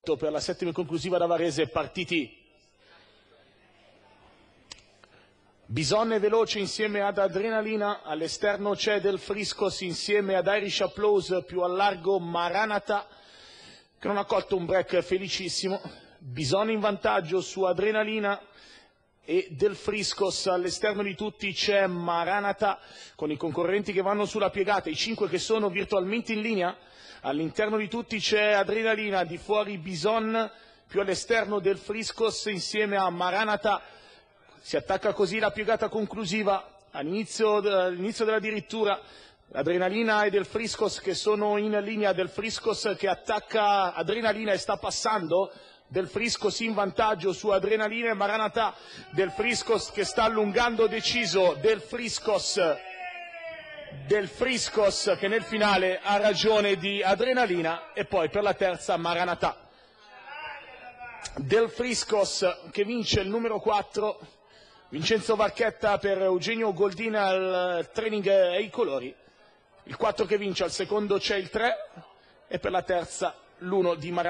per la settima e conclusiva da Varese, partiti. Bison è veloce insieme ad Adrenalina, all'esterno c'è Del Friscos insieme ad Irish Applause, più al largo Maranatha che non ha colto un break felicissimo. Bison in vantaggio su Adrenalina e Del Friscos, all'esterno di tutti c'è Maranatha con i concorrenti che vanno sulla piegata, i 5 che sono virtualmente in linea. All'interno di tutti c'è Adrenalina, di fuori Bison, più all'esterno Del Friscos insieme a Maranatha. Si attacca così la piegata conclusiva all'inizio della dirittura. Adrenalina e Del Friscos che sono in linea, Del Friscos che attacca Adrenalina e sta passando. Del Friscos in vantaggio su Adrenalina e Maranatha. Del Friscos che sta allungando deciso. Del Friscos che nel finale ha ragione di Adrenalina, e poi per la terza Maranatha. Del Friscos che vince il numero 4, Vincenzo Varchetta per Eugenio Goldina al training e ai colori. Il 4 che vince, al secondo c'è il 3 e per la terza l'1 di Maranatha.